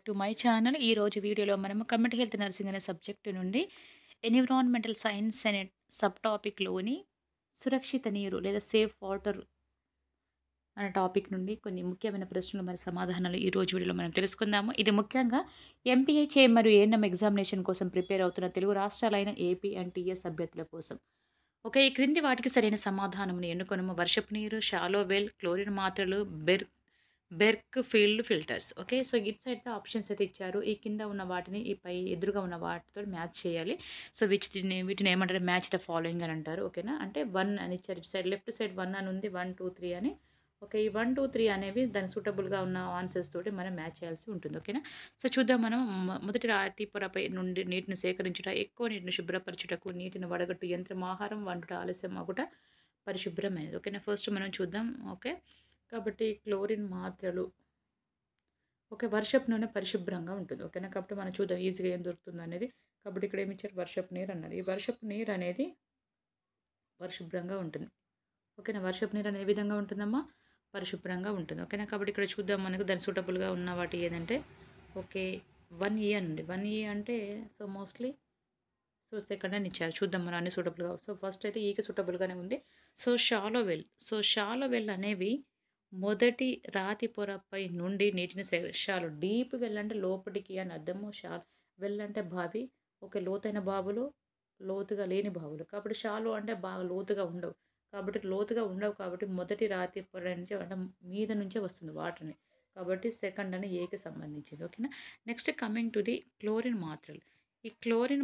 To my channel. ఈరోజు వీడియోలో మనము కమ్యూనిటీ హెల్త్ నర్సింగ్ అనే సబ్జెక్టు నుండి ఎన్విరాన్మెంటల్ సైన్స్ అనే సబ్ టాపిక్‌లోని సురక్షిత నీరు లేదా సేఫ్ వాటర్ అనే టాపిక్ నుండి కొన్ని ముఖ్యమైన ప్రశ్నలు మరియు సమాధానాలు ఈరోజు వీడియోలో మనం తెలుసుకుందాము. ఇది ముఖ్యంగా MPHA మరియు ANM ఎగ్జామినేషన్ కోసం ప్రిపేర్ అవుతున్న తెలుగు రాష్ట్రాలైన ఏపీ అండ్ టీఎస్ అభ్యర్థుల కోసం. ఓకే. ఈ క్రింది వాటికి సరైన సమాధానమును ఎన్నుకొనుము. వర్షపు నీరు, షాలో వెల్, క్లోరిన్ మాత్రలు, Berkefeld filters. Okay. So ఇటు సైడ్ ఆప్షన్స్ అయితే ఇచ్చారు. ఈ కింద ఉన్న వాటిని ఈ పై ఎదురుగా ఉన్న వాటితో మ్యాచ్ చేయాలి. సో వీటిని ఏమంటారు, మ్యాచ్ ద ఫాలోయింగ్ అని అంటారు. ఓకేనా. అంటే 1 అని ఇచ్చారు. ఇటు సైడ్ లెఫ్ట్ సైడ్ 1 అని ఉంది. 1, 2, 3 అని. ఓకే. ఈ 1, 2, 3 అనేవి దానికి సూటబుల్‌గా ఉన్న ఆన్సర్స్ తోటి మనం మ్యాచ్ చేయాల్సి ఉంటుంది. ఓకేనా. సో చూద్దాం మనం. మొదటి రాతి పొరపై నుండి నీటిని సేకరించుట, ఎక్కువ నీటిని శుభ్రపరచుటకు, నీటిని వడగట్టు యంత్రం, ఆహారం వండుట ఆలస్యం అగుట, పరిశుభ్రమైనది. ఓకేనా. ఫస్ట్ మనం చూద్దాం. ఓకే. కాబట్టి క్లోరిన్ మాత్రలు. ఓకే. వర్షపు నూనె పరిశుభ్రంగా ఉంటుంది. ఓకేనా. కాబట్టి మనం చూద్దాం ఈజీగా ఏం దొరుకుతుందో అనేది. కాబట్టి ఇక్కడ ఏమి ఇచ్చారు, వర్షపు నీరు అన్నారు. ఈ వర్షపు నీరు అనేది పరిశుభ్రంగా ఉంటుంది. ఓకేనా. వర్షపు నీరు అనేది ఏ విధంగా ఉంటుందమ్మా, పరిశుభ్రంగా ఉంటుంది. ఓకేనా. కాబట్టి ఇక్కడ చూద్దాం మనకు దాని సూటబుల్గా ఉన్న వాటి ఏదంటే, ఓకే, 1E అని ఉంది. 1E అంటే సో మోస్ట్లీ సో సెకండ్ అని ఇచ్చారు. చూద్దాం మనం అన్ని సూటబుల్‌గా. సో ఫస్ట్ అయితే ఈకి సూటబుల్‌గానే ఉంది. సో షాలో వెల్ అనేవి మొదటి రాతి పొరపై నుండి నీటిని షాలో, డీప్ వెల్ అంటే లోపటికి అని అర్థము. వెల్ అంటే బావి. ఓకే. లోతైన బావులు, లోతుగా లేని బావులు. కాబట్టి షాలో అంటే బాగా లోతుగా ఉండవు. కాబట్టి మొదటి రాతి పొర నుంచి అంటే మీద నుంచే వస్తుంది వాటర్‌ని. కాబట్టి సెకండ్ అని ఏకి సంబంధించింది. ఓకేనా. Next coming to the chlorine మాత్రలు. ఈ క్లోరిన్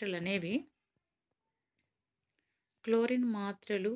మాత్రలు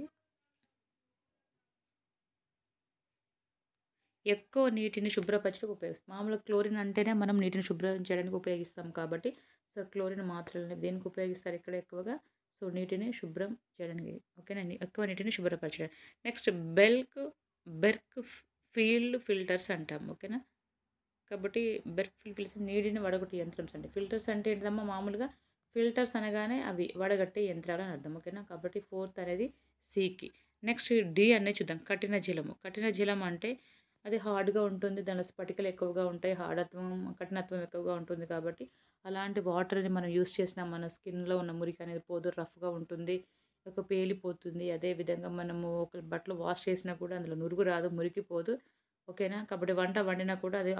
ఎక్కువ నీటిని శుభ్రపరచడానికి ఉపయోగిస్తాం. మామూలుగా క్లోరిన్ అంటేనే మనం నీటిని శుభ్రం చేయడానికి ఉపయోగిస్తాం కాబట్టి, సో క్లోరిన్ మాత్రలని దేనికి ఉపయోగిస్తారు ఇక్కడ ఎక్కువగా? సో నీటిని శుభ్రం చేయడానికి. ఓకేనా. ఎక్కువ నీటిని శుభ్రపరచడానికి. నెక్స్ట్ బెర్క్ ఫీల్డ్ ఫిల్టర్స్ అంటాం. ఓకేనా. కాబట్టి బెర్క్ ఫీల్డ్ ఫిల్టర్స్ నీటిని వడగొట్టే యంత్రం అండి. ఫిల్టర్స్ అంటే ఏంటమ్మా, మామూలుగా ఫిల్టర్స్ అనగానే అవి వడగట్టే యంత్రాలు అని అర్థం. ఓకేనా. కాబట్టి ఫోర్త్ అనేది సికి. నెక్స్ట్ డి అనేది చూద్దాం. కఠిన జలం అంటే అది హార్డ్‌గా ఉంటుంది. దానిలో స్ఫటికలు ఎక్కువగా ఉంటాయి. కఠినత్వం ఎక్కువగా ఉంటుంది. కాబట్టి అలాంటి వాటర్‌ని మనం యూజ్ చేసినా మన స్కిన్‌లో ఉన్న మురికి అనేది పోదు. రఫ్‌గా ఉంటుంది. పేలిపోతుంది. అదేవిధంగా మనము ఒక బట్టలు వాష్ చేసినా కూడా అందులో నురుగు రాదు, మురికిపోదు. ఓకేనా. కాబట్టి వంట వండినా కూడా అది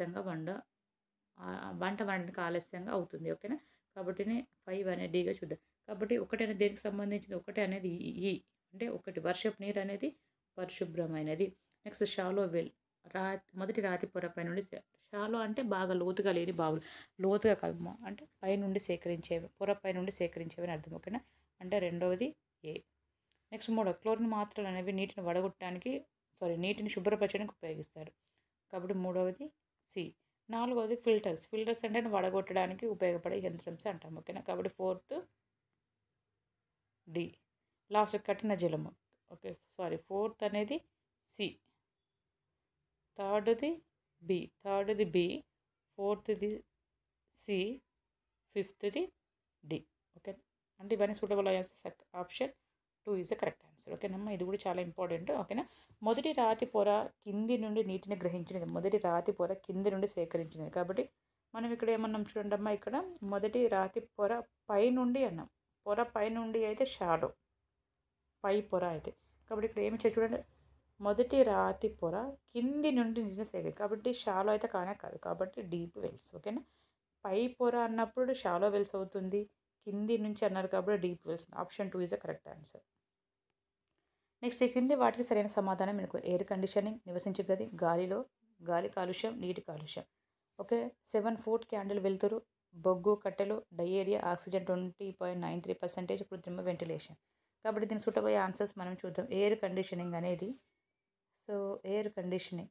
వంట వండడానికి ఆలస్యంగా అవుతుంది. ఓకేనా. కాబట్టిని 5 అనేది డీగా చూద్దాం. కాబట్టి ఒకటి అనేది దేనికి సంబంధించింది? ఒకటి అనేది ఈ అంటే ఒకటి వర్షపు నీరు అనేది పరిశుభ్రమైనది. నెక్స్ట్ షాలో వెల్, మొదటి రాతి పొరపై నుండి షాలో అంటే బాగా లోతుగా లేని బావులు. లోతుగా కాదు అంటే పొరపై నుండి సేకరించేవి అని అర్థం. ఓకేనా. అంటే రెండవది ఏ. నెక్స్ట్ మూడవ క్లోరిన్ మాత్రలు అనేవి నీటిని శుభ్రపరచడానికి ఉపయోగిస్తారు. కాబట్టి మూడవది సి. నాలుగవది ఫిల్టర్స్ అంటే వడగొట్టడానికి ఉపయోగపడే యంత్రంస్ అంటాం. ఓకేనా. కాబట్టి ఫోర్త్ డి. లాస్ట్ కఠిన జలము. ఓకే. ఫోర్త్ అనేది సి, థర్డ్ది బి, ఫోర్త్ది సి, ఫిఫ్త్ది డి. ఓకే. అంటే ఇవన్నీ suitable answers. Option 2 is the correct answer. ఓకేనమ్మా. ఇది కూడా చాలా ఇంపార్టెంట్. ఓకేనా. మొదటి రాతి పొర కింది నుండి నీటిని గ్రహించినది. మొదటి రాతి పొర కింది నుండి సేకరించినది. కాబట్టి మనం ఇక్కడ ఏమన్నాం చూడండమ్మా, ఇక్కడ మొదటి రాతి పొర పైనుండి అన్నాం. పొర పైనుండి అయితే షాలో, పై పొర అయితే. కాబట్టి ఇక్కడ ఏమి చూడండి, మొదటి రాతి పొర కింది నుండి నీటిని సేకరించింది. కాబట్టి షాలో అయితే కాదు. కాబట్టి డీప్ వెల్స్. ఓకేనా. పై పొర అన్నప్పుడు షాలో వెల్స్ అవుతుంది. కింది నుంచి అన్నారు కాబట్టి deep wells. Option 2 is the correct answer. Next ఈ క్రింది వాటికి సరైన సమాధానం మీకు. ఎయిర్ కండిషనింగ్, నివసించే గది, గాలి కాలుష్యం, నీటి కాలుష్యం. ఓకే. 7 ఫుట్ క్యాండిల్ వెలుతురు, బొగ్గు కట్టెలు, డయేరియా, ఆక్సిజన్ 20.93%, కృత్రిమ వెంటిలేషన్. కాబట్టి దీనికి సూటబుల్ అయ్యే ఆన్సర్స్ మనం చూద్దాం. ఎయిర్ కండిషనింగ్ అనేది, సో ఎయిర్ కండిషనింగ్.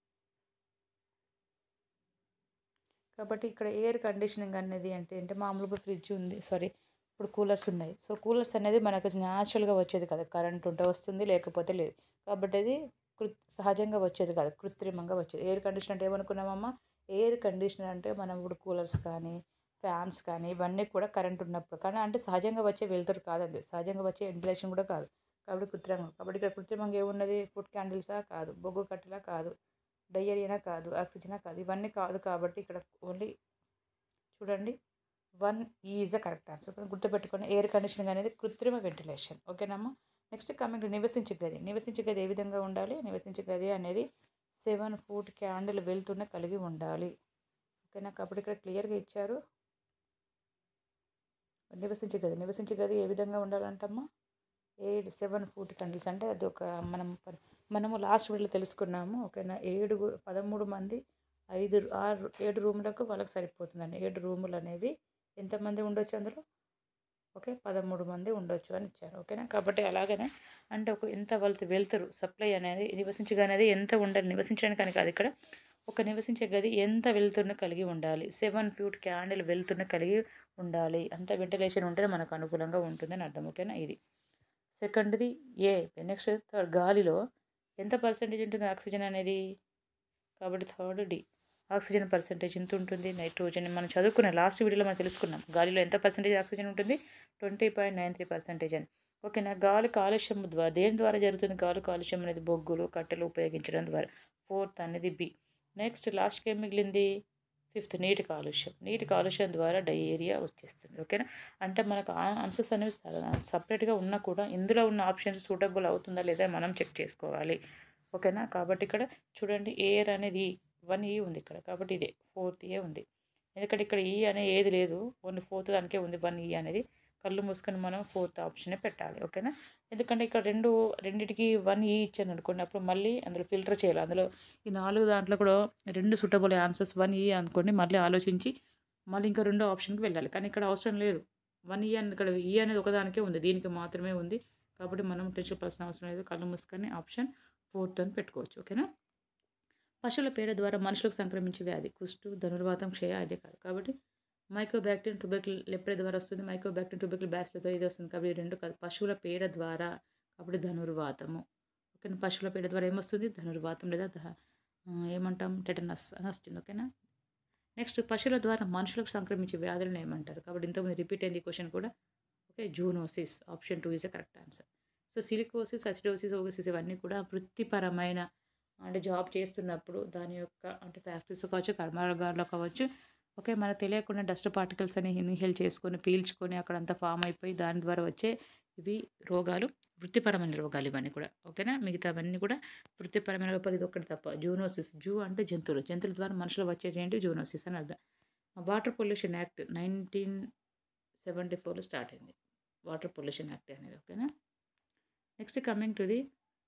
కాబట్టి ఇక్కడ ఎయిర్ కండిషనింగ్ అనేది అంటే మామూలుగా ఫ్రిడ్జ్ ఉంది, ఇప్పుడు కూలర్స్ ఉన్నాయి. సో కూలర్స్ అనేది మనకు న్యాచురల్గా వచ్చేది కదా, కరెంట్ ఉంటే వస్తుంది, లేకపోతే లేదు. కాబట్టి అది సహజంగా వచ్చేది కాదు, కృత్రిమంగా వచ్చేది. ఎయిర్ కండిషనర్ అంటే ఏమనుకున్నామమ్మా, ఎయిర్ కండిషనర్ అంటే మనం ఇప్పుడు కూలర్స్ కానీ ఫ్యాన్స్ కానీ ఇవన్నీ కూడా కరెంట్ ఉన్నప్పుడు కానీ అంటే సహజంగా వచ్చే వెలుతురు కాదండి, సహజంగా వచ్చే వెంటిలేషన్ కూడా కాదు. కాబట్టి కృత్రిమంగా. కాబట్టి ఇక్కడ కృత్రిమంగా ఏమున్నది, ఫుడ్ క్యాండిల్సా కాదు, బొగ్గు కట్టెలా కాదు, డయేరియానా కాదు, ఆక్సిజనా కాదు, ఇవన్నీ కాదు. కాబట్టి ఇక్కడ ఓన్లీ చూడండి 1 ఈజ్ ద కరెక్ట్ ఆన్సర్. గుర్తుపెట్టుకొని ఎయిర్ కండిషనింగ్ అనేది కృత్రిమ వెంటిలేషన్. ఓకేనమ్మా. నెక్స్ట్ కమింగ్ టు నివసించే గది. నివసించే గది ఏ విధంగా ఉండాలి? నివసించే గది అనేది 7 ఫూట్ క్యాండిల్ వెలుతురుని కలిగి ఉండాలి. ఓకేనా. కాబట్టి ఇక్కడ క్లియర్గా ఇచ్చారు. నివసించే గది ఏ విధంగా ఉండాలంటమ్మా? 7 ఫూట్ క్యాండిల్స్ అంటే అది ఒక మనము లాస్ట్ వీడియోలో తెలుసుకున్నాము. ఓకేనా. 13 మంది 7 రూములకు వాళ్ళకి సరిపోతుందండి. 7 రూములు అనేవి ఎంతమంది ఉండొచ్చు అందులో? ఓకే, 13 మంది ఉండొచ్చు అని ఇచ్చారు. ఓకేనా. కాబట్టి అలాగనే అంటే ఎంత వెళ్తారు సప్లై అనేది నివసించే గది అనేది ఎంత ఉండాలి? నివసించడానికి అని కాదు, ఇక్కడ ఒక నివసించే గది ఎంత వెలుతురుని కలిగి ఉండాలి? 7 ఫూట్ క్యాండిల్ వెలుతురుని కలిగి ఉండాలి. అంత వెంటిలేషన్ ఉంటే మనకు అనుకూలంగా ఉంటుందని అర్థం. ఓకేనా. ఇది సెకండ్ది ఏ. నెక్స్ట్ థర్డ్, గాలిలో ఎంత పర్సెంటేజ్ ఉంటుంది ఆక్సిజన్ అనేది? కాబట్టి థర్డ్ డి. ఆక్సిజన్ పర్సెంటేజ్ ఎంత ఉంటుంది? నైట్రోజన్ మనం చదువుకున్న లాస్ట్ వీడియోలో మనం తెలుసుకున్నాం. గాలిలో ఎంత పర్సెంటేజ్ ఆక్సిజన్ ఉంటుంది? 20.93% అని. ఓకేనా. గాలి కాలుష్యం దేని ద్వారా జరుగుతుంది? గాలి కాలుష్యం అనేది బొగ్గులు, కట్టెలు ఉపయోగించడం ద్వారా. ఫోర్త్ అనేది బి. నెక్స్ట్ లాస్ట్కి ఏం మిగిలింది? ఫిఫ్త్ నీటి కాలుష్యం. నీటి కాలుష్యం ద్వారా డయేరియా వచ్చేస్తుంది. ఓకేనా. అంటే మనకు ఆన్సర్స్ అనేవి సపరేట్గా ఉన్నా కూడా ఇందులో ఉన్న ఆప్షన్స్ సూటబుల్ అవుతుందా లేదా మనం చెక్ చేసుకోవాలి. ఓకేనా. కాబట్టి ఇక్కడ చూడండి ఎయిర్ అనేది 1 ఉంది ఇక్కడ. కాబట్టి ఇదే 4th ఏ ఉంది. ఎందుకంటే ఇక్కడ ఈ అనే ఏది లేదు, ఓన్లీ 4th దానికే ఉంది 1 అనేది. కళ్ళు మూసుకొని మనం 4th ఆప్షనే పెట్టాలి. ఓకేనా. ఎందుకంటే ఇక్కడ రెండిటికి 1 ఇచ్చాను అనుకోండి, అప్పుడు మళ్ళీ అందులో ఫిల్టర్ చేయాలి. అందులో ఈ 4 దాంట్లో కూడా 2 సూటబుల్ ఆన్సర్స్ 1 అనుకోండి, మళ్ళీ ఆలోచించి మళ్ళీ ఇంకా 2వ ఆప్షన్కి వెళ్ళాలి. కానీ ఇక్కడ అవసరం లేదు. 1 అని ఇక్కడ అనేది ఒకదానికే ఉంది, దీనికి మాత్రమే ఉంది. కాబట్టి మనం టెన్షన్ పడాల్సిన అవసరం లేదు. కళ్ళు మూసుకొని ఆప్షన్ 4th అని పెట్టుకోవచ్చు. ఓకేనా. పశువుల పేడ ద్వారా మనుషులకు సంక్రమించే వ్యాధి కుష్టు, ధనుర్వాతం, క్షయ అదే కాదు. కాబట్టి మైకోబాక్టీరియం ట్యూబర్కుల్ లెప్రే ద్వారా వస్తుంది. మైకోబాక్టీరియం ట్యూబర్కుల్ బ్యాసిలతో ఇది వస్తుంది. కాబట్టి ఈ 2 కాదు. పశువుల పేడ ద్వారా, కాబట్టి ధనుర్వాతము. ఓకేనా. పశువుల పేడ ద్వారా ఏమొస్తుంది? ధనుర్వాతం లేదా ఏమంటాం? టెటనస్ అని వస్తుంది. ఓకేనా. నెక్స్ట్ పశువుల ద్వారా మనుషులకు సంక్రమించే వ్యాధులను ఏమంటారు? కాబట్టి ఇంతకుముందు రిపీట్ అయింది ఈ క్వశ్చన్ కూడా. Okay, zoonosis. Option 2 is the correct answer. So silicosis, acidosis, ఓగసిస్ ఇవన్నీ కూడా వృత్తిపరమైన అంటే జాబ్ చేస్తున్నప్పుడు దాని యొక్క అంటే ఫ్యాక్టరీస్ కావచ్చు, కర్మాగారాల్లో కావచ్చు. ఓకే, మనకు తెలియకుండా డస్ట్ పార్టికల్స్ అని ఇన్హేల్ చేసుకొని పీల్చుకొని అక్కడంతా ఫామ్ అయిపోయి దాని ద్వారా వచ్చే ఇవి రోగాలు, వృత్తిపరమైన రోగాలు ఇవన్నీ కూడా. ఓకేనా. మిగతావన్నీ కూడా వృత్తిపరమైన లోపాలు, ఇది ఒక్కటి తప్ప. జూనోసిస్, జూ అంటే జంతువుల ద్వారా మనుషులు వచ్చేది ఏంటి? జూనోసిస్ అని అర్థం. వాటర్ పొల్యూషన్ యాక్ట్ 1974లో స్టార్ట్ అయింది, వాటర్ పొల్యూషన్ యాక్ట్ అనేది. ఓకేనా. Next coming to the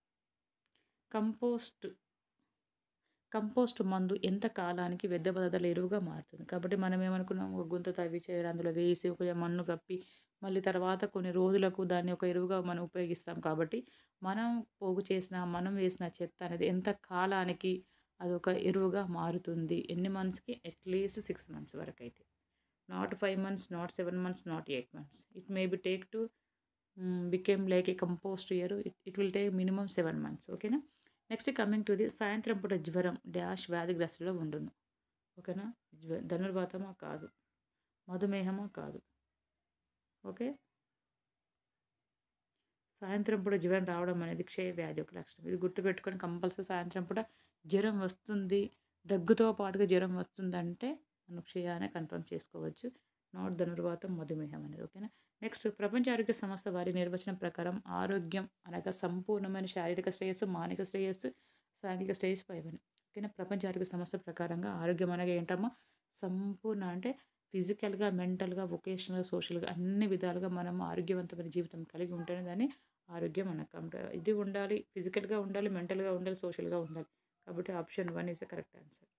compost మందు ఎంత కాలానికి వ్యర్థ పదార్థాల ఎరువుగా మారుతుంది? కాబట్టి మనం ఏమనుకున్నాం, ఒక గుంత తవ్వి చేయడం, అందులో వేసి ఒక మన్ను కప్పి మళ్ళీ తర్వాత కొన్ని రోజులకు దాన్ని ఒక ఎరువుగా మనం ఉపయోగిస్తాం. కాబట్టి మనం పోగు చేసిన, మనం వేసిన చెత్త అనేది ఎంత కాలానికి అదొక ఎరువుగా మారుతుంది? ఎన్ని మంత్స్కి? అట్లీస్ట్ 6 months వరకు అయితే. Not 5 months, not 7 months, not 8 months. It may be take to become like a compost year. It will take minimum 7 months. ఓకేనా. నెక్స్ట్ కమింగ్ టు ది సాయంత్రం పూట జ్వరం డాష్ వ్యాధిగ్రస్తులో ఉండును. ఓకేనా. ధనుర్వాతమా? కాదు. మధుమేహమా? కాదు. ఓకే. సాయంత్రం పూట జ్వరం రావడం అనేది క్షయ వ్యాధి ఒక లక్షణం. ఇది గుర్తుపెట్టుకొని కంపల్సరీ సాయంత్రం పూట జ్వరం వస్తుంది, దగ్గుతో పాటుగా జ్వరం వస్తుందంటే మనం క్షయ అనే కన్ఫర్మ్ చేసుకోవచ్చు. నాట్ ధనుర్వాతం, మధుమేహం అనేది. ఓకేనా. నెక్స్ట్ ప్రపంచ ఆరోగ్య సంస్థ వారి నిర్వచనం ప్రకారం ఆరోగ్యం అనగా సంపూర్ణమైన శారీరక శ్రేయస్సు, మానసిక శ్రేయస్సు, సాంఘిక శ్రేయస్సు పైవని. ఓకేనా. ప్రపంచ ఆరోగ్య సంస్థ ప్రకారంగా ఆరోగ్యం అనగా ఏంటమ్మా? సంపూర్ణ అంటే ఫిజికల్గా, మెంటల్గా, వొకేషనల్గా, సోషల్గా అన్ని విధాలుగా మనం ఆరోగ్యవంతమైన జీవితం కలిగి ఉంటేనే దాన్ని ఆరోగ్యం అనకం. ఇది ఉండాలి, ఫిజికల్గా ఉండాలి, మెంటల్గా ఉండాలి, సోషల్గా ఉండాలి. కాబట్టి option 1 is the correct answer.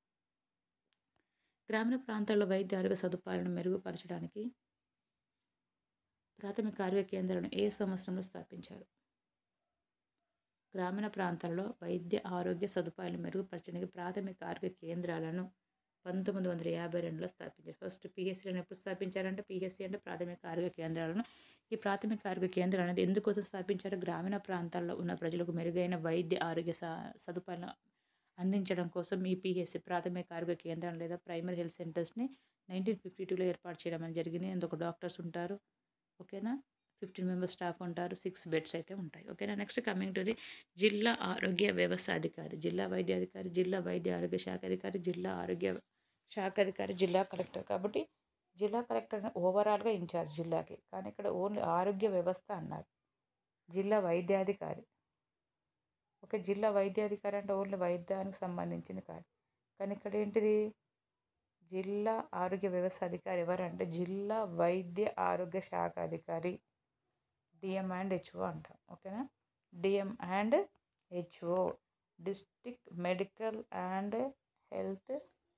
గ్రామీణ ప్రాంతాల్లో వైద్య ఆరోగ్య సదుపాయాలను మెరుగుపరచడానికి ప్రాథమిక ఆరోగ్య కేంద్రాలను ఏ సంవత్సరంలో స్థాపించారు? గ్రామీణ ప్రాంతాల్లో వైద్య ఆరోగ్య సదుపాయాలను మెరుగుపరచడానికి ప్రాథమిక ఆరోగ్య కేంద్రాలను 1952లో స్థాపించారు. ఫస్ట్ పిహెచ్సిలను ఎప్పుడు స్థాపించారంటే, పిహెచ్సి అంటే ప్రాథమిక ఆరోగ్య కేంద్రాలను. ఈ ప్రాథమిక ఆరోగ్య కేంద్రాలు అనేది ఎందుకోసం స్థాపించారు? గ్రామీణ ప్రాంతాల్లో ఉన్న ప్రజలకు మెరుగైన వైద్య ఆరోగ్య సదుపాయాలను అందించడం కోసం ఈ పిహెచ్సి ప్రాథమిక ఆరోగ్య కేంద్రం లేదా ప్రైమరీ హెల్త్ సెంటర్స్ని 1952లో ఏర్పాటు చేయడం అనేది జరిగింది. అందుకు డాక్టర్స్ ఉంటారు. ఓకేనా. 15 మెంబర్స్ స్టాఫ్ ఉంటారు. 6 బెడ్స్ అయితే ఉంటాయి. ఓకేనా. నెక్స్ట్ కమింగ్ టు ది జిల్లా ఆరోగ్య వ్యవస్థ అధికారి, జిల్లా వైద్యాధికారి, జిల్లా వైద్య ఆరోగ్య శాఖ అధికారి, జిల్లా ఆరోగ్య శాఖ అధికారి, జిల్లా కలెక్టర్. కాబట్టి జిల్లా కలెక్టర్ ఓవరాల్గా ఇన్ఛార్జ్ జిల్లాకి, కానీ ఇక్కడ ఓన్లీ ఆరోగ్య వ్యవస్థ అన్నారు. జిల్లా వైద్యాధికారి, ఓకే, జిల్లా వైద్యాధికారి అంటే ఓన్లీ వైద్యానికి సంబంధించింది కాదు. కానీ ఇక్కడ ఏంటిది, జిల్లా ఆరోగ్య వ్యవస్థ అధికారి ఎవరంటే జిల్లా వైద్య ఆరోగ్య శాఖ అధికారి, డిఎం అండ్ హెచ్ఓ అంటాం. ఓకేనా. DM and HO, district medical and health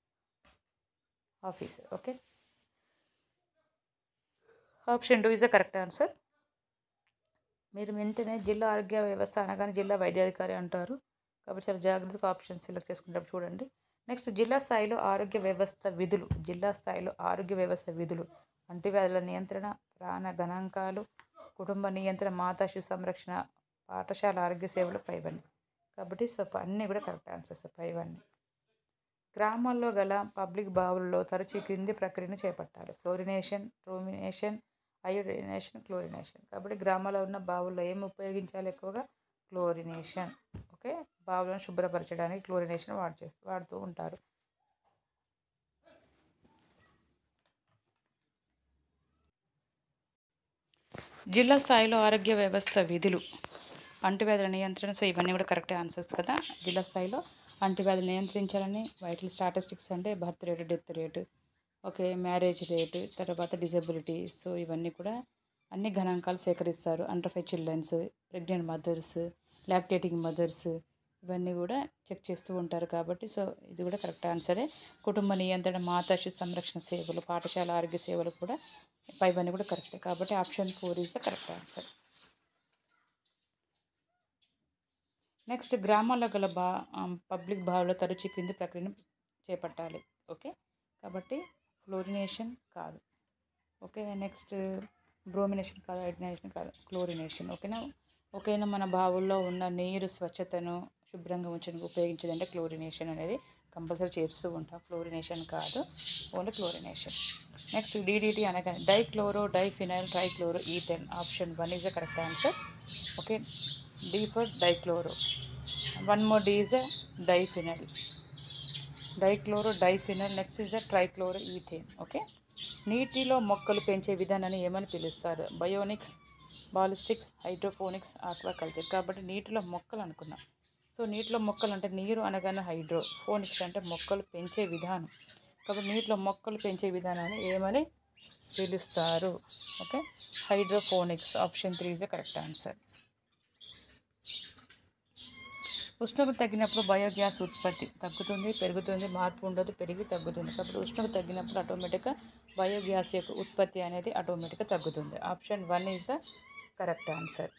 officer. Okay, option 2 is the correct answer. మీరు వెంటనే జిల్లా ఆరోగ్య వ్యవస్థ అనగానే జిల్లా వైద్యాధికారి అంటారు, కాబట్టి చాలా జాగ్రత్తగా ఆప్షన్ సెలెక్ట్ చేసుకుంటే చూడండి. నెక్స్ట్ జిల్లా స్థాయిలో ఆరోగ్య వ్యవస్థ విధులు. జిల్లా స్థాయిలో ఆరోగ్య వ్యవస్థ విధులు: అంటువ్యాధుల నియంత్రణ, ప్రాణ గణాంకాలు, కుటుంబ నియంత్రణ, మాతా శిశు సంరక్షణ, పాఠశాల ఆరోగ్య సేవలు, పైవన్నీ. కాబట్టి అన్నీ కూడా కరెక్ట్ ఆన్సర్స్ పైవన్నీ. గ్రామాల్లో గల పబ్లిక్ బావులలో తరచూ క్రింది ప్రక్రియను చేపట్టాలి: ఫ్లోరినేషన్, ట్రూమినేషన్, అయోడినేషన్, క్లోరినేషన్. కాబట్టి గ్రామాల్లో ఉన్న బావుల్లో ఏమి ఉపయోగించాలి? ఎక్కువగా క్లోరినేషన్. ఓకే, బావులను శుభ్రపరచడానికి క్లోరినేషన్ వాడుతూ ఉంటారు. జిల్లా స్థాయిలో ఆరోగ్య వ్యవస్థ విధులు: అంటువ్యాధుల నియంత్రణ. సో ఇవన్నీ కూడా కరెక్ట్ ఆన్సర్స్ కదా. జిల్లా స్థాయిలో అంటువ్యాధులు నియంత్రించాలని, వైటల్ స్టాటిస్టిక్స్ అంటే birth rate, death rate, okay, marriage rate, తర్వాత డిజబిలిటీ. సో ఇవన్నీ కూడా అన్ని గణాంకాలు సేకరిస్తారు. Under childrens, pregnant mothers, lactating mothers, ఇవన్నీ కూడా చెక్ చేస్తూ ఉంటారు. కాబట్టి సో ఇది కూడా కరెక్ట్ ఆన్సరే. కుటుంబ నియంత్రణ, మాతా శిశు సంరక్షణ సేవలు, పాఠశాల ఆరోగ్య సేవలు కూడా పైవన్నీ కూడా కరెక్టే. కాబట్టి option 4 is the correct answer. Next గ్రామాల్లో గల పబ్లిక్ బావుల్లో తరచూ క్రింది ప్రక్రియను చేపట్టాలి. ఓకే, కాబట్టి ఫ్లోరినేషన్ కాదు. ఓకే, నెక్స్ట్ బ్రోమినేషన్ కాదు, అయోడినేషన్ కాదు, క్లోరినేషన్. ఓకేనా. మన బావుల్లో ఉన్న నీరు స్వచ్ఛతను శుభ్రంగా ఉంచడానికి ఉపయోగించేదంటే క్లోరినేషన్ అనేది కంపల్సరీ చేస్తూ ఉంటాం. ఫ్లోరినేషన్ కాదు, ఓన్లీ క్లోరినేషన్. నెక్స్ట్ డిడిటి అనగా dichloro diphenyl trichloro ethane. Option 1 is the correct answer. Okay, D for dichloro. One more D is the diphenyl, dichloro diphenyl. Next is the trichloro ethane. Okay, నీటిలో మొక్కలు పెంచే విధానాన్ని ఏమని పిలుస్తారు? Bionics, ballistics, hydroponics, aquaculture. కాబట్టి నీటిలో మొక్కలు అనుకున్నాం. సో నీటిలో మొక్కలు అంటే నీరు అనగానే హైడ్రో, ఫోనిక్స్ అంటే మొక్కలు పెంచే విధానం. కాబట్టి నీటిలో మొక్కలు పెంచే విధానాన్ని ఏమని పిలుస్తారు? Okay, hydroponics. Option 3 is the correct answer. ఉష్ణోగ్రత తగ్గినప్పుడు బయోగ్యాస్ ఉత్పత్తి తగ్గుతుంది, పెరుగుతుంది, మార్పు ఉండదు, పెరిగి తగ్గుతుంది. కాబట్టి ఉష్ణోగ్రత తగ్గినప్పుడు ఆటోమేటిక్గా బయోగ్యాస్ యొక్క ఉత్పత్తి అనేది ఆటోమేటిక్గా తగ్గుతుంది. Option 1 is the correct answer.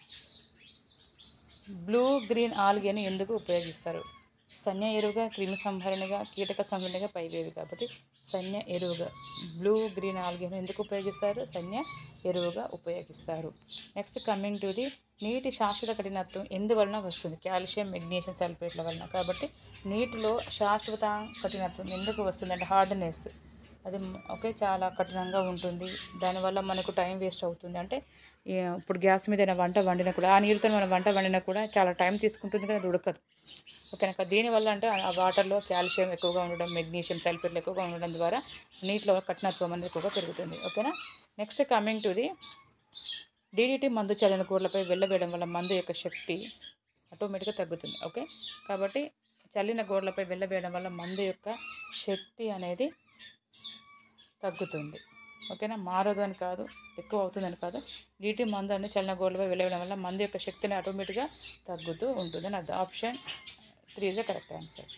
Blue green ఆల్గేని ఎందుకు ఉపయోగిస్తారు? సన్య ఎరువుగా, క్రిమి సంహరణగా, కీటక సంహరణగా, పైవేవి. కాబట్టి సన్య ఎరువుగా. బ్లూ గ్రీన్ ఆల్గేని ఎందుకు ఉపయోగిస్తారు? సన్య ఎరువుగా ఉపయోగిస్తారు. నెక్స్ట్ కమింగ్ టు ది నీటి శాశ్వత కఠినత్వం ఎందువలన వస్తుంది? కాల్షియం, మెగ్నీషియం సల్ఫేట్ల వలన. కాబట్టి నీటిలో శాశ్వత కఠినత్వం ఎందుకు వస్తుంది అంటే హార్డ్నెస్, అది ఓకే చాలా కఠినంగా ఉంటుంది. దానివల్ల మనకు టైం వేస్ట్ అవుతుంది. అంటే ఇప్పుడు గ్యాస్ మీద వంట వండినా కూడా, ఆ నీరుతో మనం వంట వండినా కూడా చాలా టైం తీసుకుంటుంది కదా, అది ఉడకదు. ఓకేనా. దీనివల్ల అంటే ఆ వాటర్లో కాల్షియం ఎక్కువగా ఉండడం, మెగ్నీషియం సల్ఫేట్లు ఎక్కువగా ఉండడం ద్వారా నీటిలో కఠినత్వం అనేది ఎక్కువగా పెరుగుతుంది. ఓకేనా. Next coming to the DDT మందు చల్లిన కూరలపై వెళ్ళవేయడం వల్ల మందు యొక్క శక్తి ఆటోమేటిక్గా తగ్గుతుంది. ఓకే, కాబట్టి చల్లిన గోడలపై వెళ్ళవేయడం వల్ల మందు యొక్క శక్తి అనేది తగ్గుతుంది. ఓకేనా, మారదు అని కాదు, ఎక్కువ అవుతుందని కాదు. డిడిటి మందు అనేది చల్లిన గోడలపై వెళ్ళవేయడం వల్ల మందు యొక్క శక్తిని ఆటోమేటిక్గా తగ్గుతూ ఉంటుంది అని అర్థం. Option 3 is the correct answer.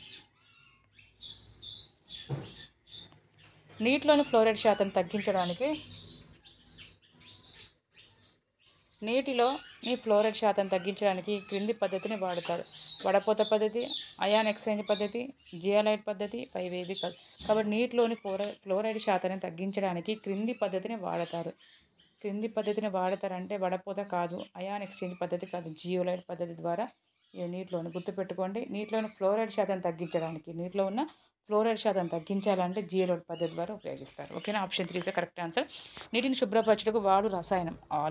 నీటిలోని ఫ్లోరైడ్ శాతం తగ్గించడానికి ఫ్లోరైడ్ శాతం తగ్గించడానికి క్రింది పద్ధతిని వాడతారు: వడపోత పద్ధతి, అయాన్ ఎక్స్చేంజ్ పద్ధతి, జియాలైట్ పద్ధతి, పైవేవి కాదు. కాబట్టి నీటిలోని ఫ్లోరైడ్ శాతాన్ని తగ్గించడానికి క్రింది పద్ధతిని వాడతారు. క్రింది పద్ధతిని వాడతారంటే వడపోత కాదు, అయాన్ ఎక్స్చేంజ్ పద్ధతి కాదు, జియోలైట్ పద్ధతి ద్వారా నీటిలోని గుర్తుపెట్టుకోండి. నీటిలోని ఫ్లోరైడ్ శాతం తగ్గించడానికి, నీటిలో ఉన్న ఫ్లోరైడ్ శాతం తగ్గించాలంటే జియోలైట్ పద్ధతి ద్వారా ఉపయోగిస్తారు. ఓకేనా, option 3 is the correct answer. నీటిని శుభ్రపరచుటకు వాడు రసాయనం: ఆలం,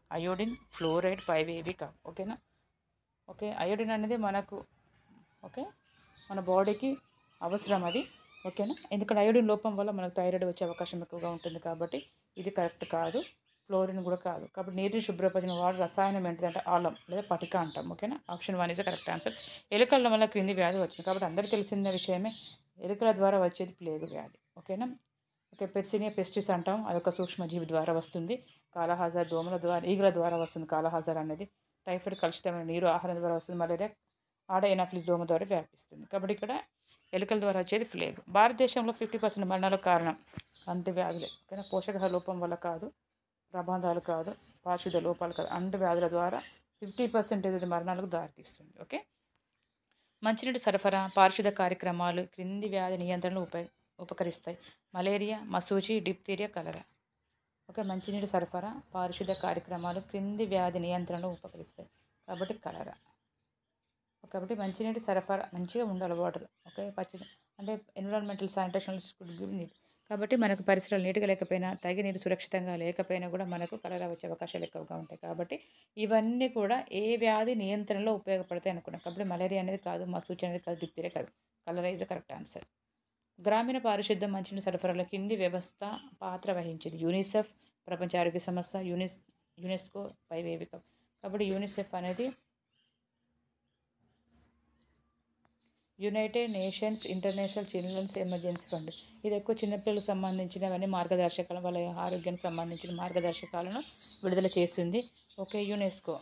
అయోడిన్ ఫ్లోరైడ్ 5 కాదు. ఓకేనా? ఓకే, అయోడిన్ అనేది మనకు ఓకే మన బాడీకి అవసరం అది. ఓకేనా? ఎందుకంటే అయోడిన్ లోపం వల్ల మనకు థైరాయిడ్ వచ్చే అవకాశం ఎక్కువగా ఉంటుంది కాబట్టి ఇది కరెక్ట్ కాదు. ఫ్లోరిన్ కూడా కాదు. కాబట్టి నీటిని శుభ్రపరిచిన వాడు రసాయనం ఏంటిదంటే ఆలం లేదా పటిక అంటాం. ఓకేనా? Option 1 is correct answer. ఎలుకల వల్ల క్రింది వ్యాధి వచ్చింది కాబట్టి అందరికీ తెలిసిన విషయమే, ఎలుకల ద్వారా వచ్చేది ప్లేగు వ్యాధి. ఓకేనా? ఓకే, పెర్సినియా పెస్టిస్ అంటాం, అదొక సూక్ష్మజీవి ద్వారా వస్తుంది. కాలహాజార్ దోమల ద్వారా, ఈగల ద్వారా వస్తుంది కాలహాజార్ అనేది. టైఫాయిడ్ కలుషితమైన నీరు ఆహారం ద్వారా వస్తుంది. మలేరియా ఆడ ఎనాఫిలిస్ దోమ ద్వారా వ్యాపిస్తుంది. కాబట్టి ఇక్కడ ఎలుకల ద్వారా వచ్చేది ప్లేగు. భారతదేశంలో 50% మరణాలకు కారణం అంటువ్యాధులే. ఓకేనా? పోషకాహార లోపం వల్ల కాదు, ప్రబంధాలు కాదు, పారిశుద్ధ లోపాలు కాదు, అంటువ్యాధుల ద్వారా 50% మరణాలకు దారితీస్తుంది. ఓకే, మంచినీటి సరఫరా, పారిశుద్ధ కార్యక్రమాలు క్రింది వ్యాధి నియంత్రణలు ఉపకరిస్తాయి. మలేరియా, మసూచి, డిప్తీరియా, కలరా. ఓకే, మంచినీటి సరఫరా, పారిశుద్ధ కార్యక్రమాలు క్రింది వ్యాధి నియంత్రణలు ఉపకరిస్తాయి కాబట్టి కలరా. కాబట్టి మంచినీటి సరఫరా మంచిగా ఉండాలి, వాటర్. ఓకే, అంటే environmental sanitation should give neat. కాబట్టి మనకు పరిసరాలు నీట్గా లేకపోయినా, తాగే నీరు సురక్షితంగా లేకపోయినా కూడా మనకు కలరా వచ్చే అవకాశాలు ఎక్కువగా ఉంటాయి. కాబట్టి ఇవన్నీ కూడా ఏ వ్యాధి నియంత్రణలో ఉపయోగపడతాయి అనుకున్నాం. కాబట్టి మలేరియా అనేది కాదు, మసూచి అనేది కాదు, డిప్తీరియా కాదు, కలరా ఈజ్ కరెక్ట్ ఆన్సర్. గ్రామీణ పారిశుద్ధ్యం మంచినీటి సరఫరాలో కింది వ్యవస్థ పాత్ర వహించింది. యూనిసెఫ్, ప్రపంచ ఆరోగ్య సంస్థ, యునెస్కో 5 కాబట్టి యూనిసెఫ్ అనేది united nations international children's emergency fund. ఇది ఎక్కువ చిన్నపిల్లలకు సంబంధించినవన్నీ మార్గదర్శకాలు, వాళ్ళ ఆరోగ్యానికి సంబంధించిన మార్గదర్శకాలను విడుదల చేస్తుంది. ఓకే, యునెస్కో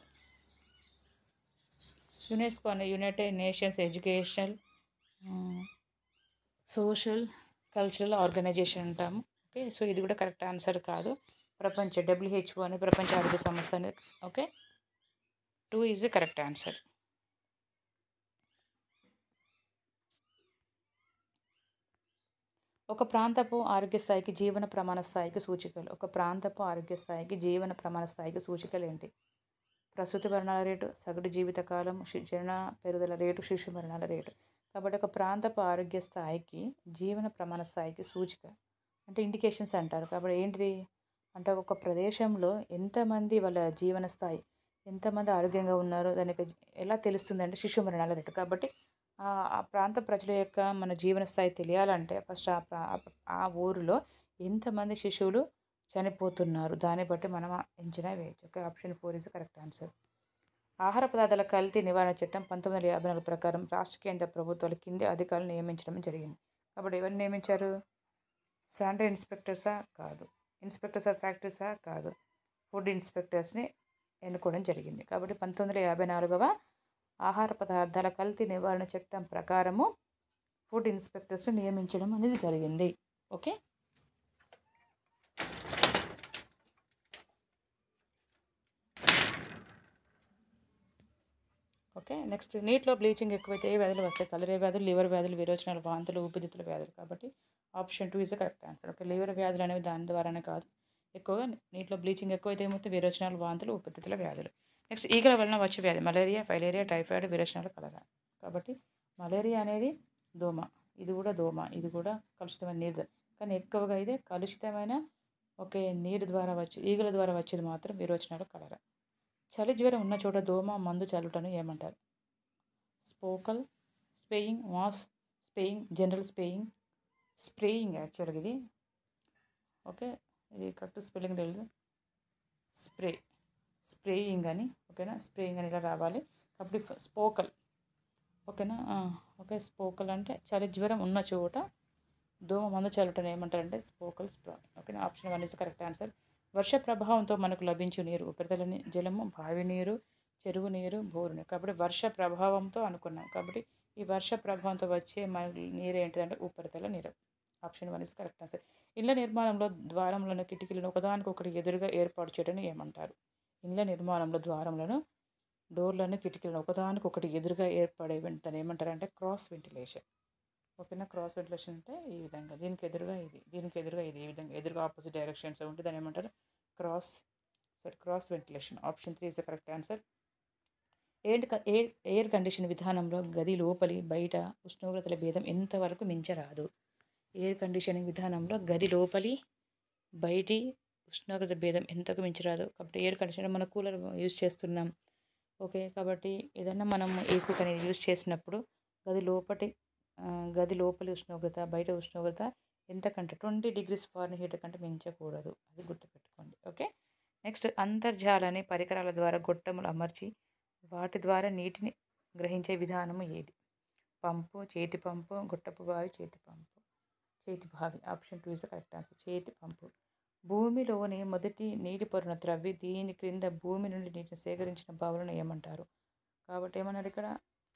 అనే united nations educational, social, cultural organisation అంటాము. ఓకే, సో ఇది కూడా కరెక్ట్ ఆన్సర్ కాదు. ప్రపంచ WHO అని ప్రపంచ ఆరోగ్య సంస్థ అనేది. Okay, 2 is correct answer. ఒక ప్రాంతపు ఆరోగ్య స్థాయికి జీవన ప్రమాణ స్థాయికి సూచికలు. ఒక ప్రాంతపు ఆరోగ్య స్థాయికి జీవన ప్రమాణ స్థాయికి సూచికలు ఏంటి? ప్రసూతి మరణాల రేటు, సగటు జీవితకాలం, జనన పెరుగుదల రేటు, శిశు మరణాల రేటు. కాబట్టి ఒక ప్రాంతపు ఆరోగ్య స్థాయికి జీవన ప్రమాణ స్థాయికి సూచిక అంటే ఇండికేషన్స్ అంటారు. కాబట్టి ఏంటిది అంటే ఒక ప్రదేశంలో ఎంతమంది వాళ్ళ జీవన స్థాయి, ఎంతమంది ఆరోగ్యంగా ఉన్నారో దానికి ఎలా తెలుస్తుందంటే శిశు మరణాల రేటు. కాబట్టి ఆ ప్రాంత ప్రజల యొక్క మన జీవన స్థాయి తెలియాలంటే ఫస్ట్ ఆ ఊరిలో ఎంతమంది శిశువులు చనిపోతున్నారు దాన్ని బట్టి మనం అంచనా వేయచ్చు. Okay, option 4 is correct answer. ఆహార పదార్థాల కల్తీ నివారణ చట్టం 1954 ప్రకారం రాష్ట్ర కేంద్ర ప్రభుత్వాలు కింది అధికారులు నియమించడం జరిగింది. కాబట్టి ఎవరిని నియమించారు? శానిటరీ ఇన్స్పెక్టర్సా? కాదు. ఇన్స్పెక్టర్స్ ఆఫ్ ఫ్యాక్టరీసా? కాదు. ఫుడ్ ఇన్స్పెక్టర్స్ని ఎన్నుకోవడం జరిగింది. కాబట్టి 1954వ ఆహార పదార్థాల కల్తీ నివారణ చట్టం ప్రకారము ఫుడ్ ఇన్స్పెక్టర్స్ నియమించడం అనేది జరిగింది. ఓకే, ఓకే, నెక్స్ట్ నీటిలో బ్లీచింగ్ ఎక్కువైతే ఏ వ్యాధులు వస్తాయి? కలరే వ్యాధులు, లివర్ వ్యాధులు, విరోచనాలు, వాంతులు, ఊపిరితిత్తుల వ్యాధులు. కాబట్టి option 2 is correct answer. Okay, liver వ్యాధులు అనేవి దాని ద్వారానే కాదు, ఎక్కువగా నీటిలో బ్లీచింగ్ ఎక్కువైతే ఏమవుతుంది? విరోచనాలు, వాంతులు, ఊపిరితిత్తుల వ్యాధులు. నెక్స్ట్ ఈగల వలన వచ్చే వ్యాధి మలేరియా, ఫైలేరియా, టైఫాయిడ్, విరోచనాలు, కలరా. కాబట్టి మలేరియా అనేది దోమ, ఇది కూడా దోమ, ఇది కూడా కలుషితమైన నీరు. కానీ ఎక్కువగా అయితే కలుషితమైన నీరు ద్వారా వచ్చి ఈగల ద్వారా వచ్చేది మాత్రం విరోచనాలు, కలరా. చలి జ్వరం ఉన్న చోట దోమ మందు చల్లుటను ఏమంటారు? Focal spraying, mass spraying, general spraying యాక్చువల్గా ఇది. ఓకే, ఇది కరెక్ట్ స్పెల్లింగ్ తెలియదు. స్ప్రేయింగ్ అని. ఓకేనా, స్ప్రేయింగ్ అని ఇలా రావాలి. కాబట్టి స్పోకల్. ఓకేనా. ఓకే, స్పోకల్ అంటే చలి జ్వరం ఉన్న చోట దోమ మందు చల్లటం ఏమంటారంటే స్పోకల్ స్ప్రే. ఓకేనా, ఆప్షన్ 1 ఇస్ కరెక్ట్ ఆన్సర్. వర్ష ప్రభావంతో మనకు లభించే నీరు ఉపరితల జలము, బావి నీరు, చెరువు నీరు, బోరు నీరు. కాబట్టి వర్ష ప్రభావంతో అనుకున్నాం. కాబట్టి ఈ వర్ష ప్రభావంతో వచ్చే మన నీరు ఏంటిదంటే ఉపరితల నీరు. Option 1 is correct answer. ఇళ్ళ నిర్మాణంలో ద్వారములను, కిటికీలను ఒకదానికొకటి ఎదురుగా ఏర్పాటు చేయడం ఏమంటారు? ఇళ్ళ నిర్మాణంలో ద్వారములను, డోర్లను, కిటికీలను ఒకదానికొకటి ఎదురుగా ఏర్పడే దాన్ని ఏమంటారంటే క్రాస్ వెంటిలేషన్. ఓకేనా, క్రాస్ వెంటిలేషన్ అంటే ఈ విధంగా దీనికి ఎదురుగా ఇది, దీనికి ఎదురుగా ఇది, ఈ విధంగా ఎదురుగా ఆపోజిట్ డైరెక్షన్స్ ఉంటే దాన్ని ఏమంటారు? Cross ventilation. Option 3 is the correct answer. Air condition విధానంలో గది లోపలి బయట ఉష్ణోగ్రతల భేదం ఎంతవరకు మించరాదు? ఎయిర్ కండిషనింగ్ విధానంలో గది లోపలి బయటి ఉష్ణోగ్రత భేదం ఎంతకు మించి రాదు. కాబట్టి ఎయిర్ కండిషనర్ మన కూలర్ యూజ్ చేస్తున్నాం. ఓకే. కాబట్టి ఏదన్నా మనం ఏసీ కానీ యూజ్ చేసినప్పుడు గది లోపలి ఉష్ణోగ్రత, బయట ఉష్ణోగ్రత ఎంతకంటే 20 degrees ఫారెన్‌హీట్ కంటే మించకూడదు. అది గుర్తుపెట్టుకోండి. ఓకే. నెక్స్ట్ అంతర్జాలాన్ని పరికరాల ద్వారా గొట్టములు అమర్చి వాటి ద్వారా నీటిని గ్రహించే విధానము ఏది? పంపు, చేతి పంపు, గొట్టపు బావి, చేతి బావి. Option 2 is the correct answer. చేతి పంపు. భూమిలోని మొదటి నీటి పొరను త్రవ్వి దీని క్రింద భూమి నుండి నీటిని సేకరించిన బావులను ఏమంటారు? కాబట్టి ఏమన్నారు ఇక్కడ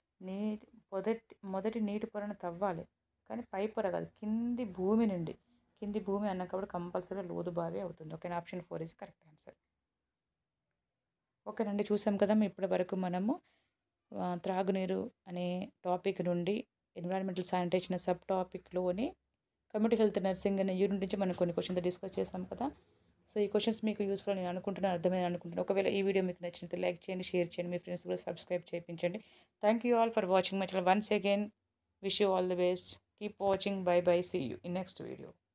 మొదటి నీటి పొరను తవ్వాలి, కానీ పై పొర కాదు, కింది భూమి అన్నాం కాబట్టి కంపల్సరీ లోతు బావి అవుతుంది. Okay. Option 4 is correct answer. ఓకేనండి, చూసాం కదా ఇప్పటి వరకు మనము త్రాగునీరు అనే టాపిక్ నుండి ఎన్విరాన్మెంటల్ శానిటేషన్ సబ్ టాపిక్లోని కమ్యూనిటీ హెల్త్ నర్సింగ్ అనే యూనిట్ నుంచి మనం కొన్ని క్వశ్చన్స్ డిస్కస్ చేసాం కదా. సో ఈ క్వశ్చన్స్ మీకు యూస్ఫుల్ అని నేను అనుకుంటున్నాను, అర్థమైంది అనుకుంటున్నాను. ఒకవేళ ఈ వీడియో మీకు నచ్చినట్లయితే లైక్ చేయండి, షేర్ చేయండి, మీ ఫ్రెండ్స్ కూడా సబ్స్క్రైబ్ చేయించండి. Thank you all for watching my channel. Once again wish you all the best. Keep watching. Bye bye. See you in next video.